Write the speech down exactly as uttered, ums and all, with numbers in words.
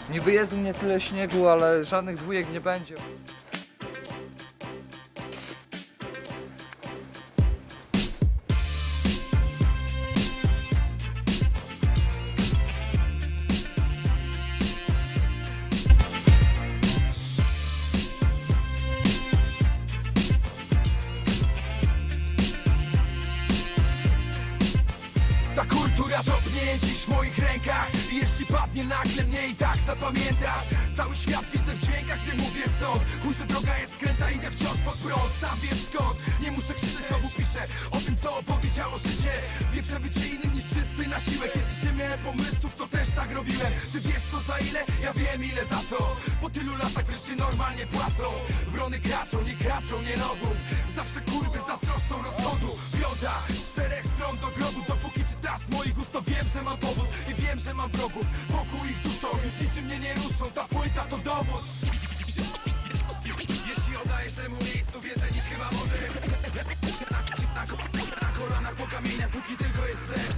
Niby jest u mnie tyle śniegu, ale żadnych dwójek nie będzie. Ta kultura topnie dziś w moich rękach. I jeśli padnie nagle mnie i tak zapamiętasz. Cały świat widzę w dźwiękach, gdy mówię stąd. Chuj, że droga jest skrętna, idę wciąż pod prąd. Sam wiesz skąd, nie muszę krzyczeć, znowu piszę o tym, co opowiedziało życie. Pieprzę bycie innym niż wszyscy na siłę. Kiedyś nie miałem pomysłów, to też tak robiłem. Ty wiesz co za ile? Ja wiem ile za co. Po tylu latach wreszcie normalnie płacą. Wrony kraczą, nie kraczą, nie nową. Zawsze kurwy zazdroszczą rozchodu. Piąta, z czterech stron do grobu. Dopóki czytasz z moich ust, to wiem, że mam powód. I wiem, że mam wrogów wokół ich duszą. Już niczym mnie nie ruszą, ta płyta to dowód. Jeśli oddajesz temu miejscu więcej niż chyba może. Na, na, na kolanach po kamieniach, póki tylko jest sen.